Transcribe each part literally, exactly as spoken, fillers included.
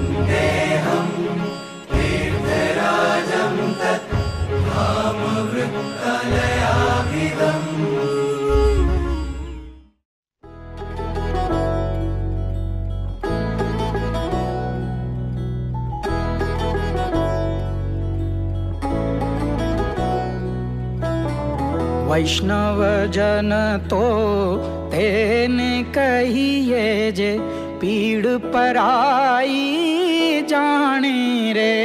वन्देऽहं तीर्थराजं तत् धामवृत्तलयाभिधम्। वैष्णव जन तो तेने कहिए जे पीड़ पराई जाने रे।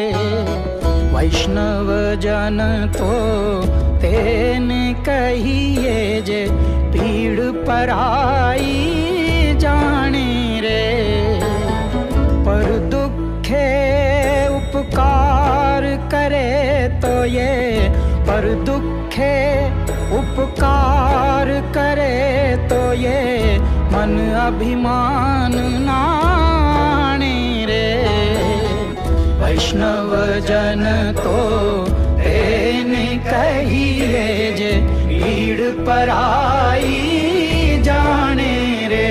वैष्णव जन तो तेने कहिए जे पीड़ पराई जाने रे। पर दुखे उपकार करे तो ये पर दुखे उपकार करे तो ये मन अभिमान नाणे रे। वैष्णव जन तो तेने कहिए जे पीड़ पराई जाने रे।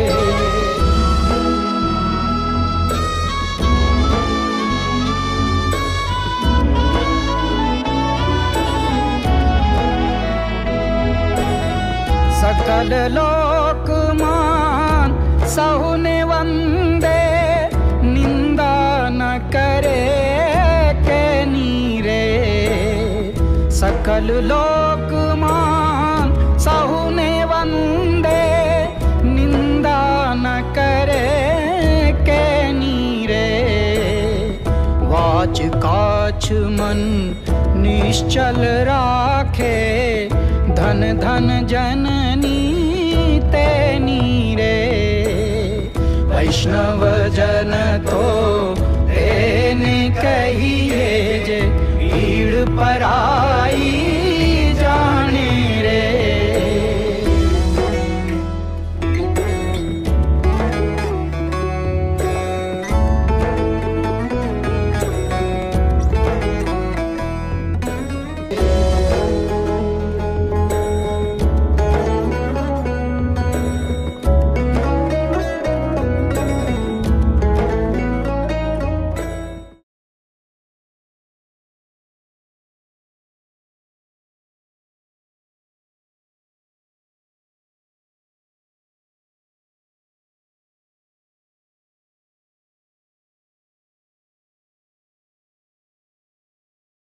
सकल लोक मान सहुने वंदे निंदा न करे के नीरे। सकल लोक मान सहुने वंदे निंदा न करे के नीरे। वाच काछ मन निश्चल राखे धन धन जननी तेनी रे। वैष्णव जन तो तेने कहिए जे पीड़ पराई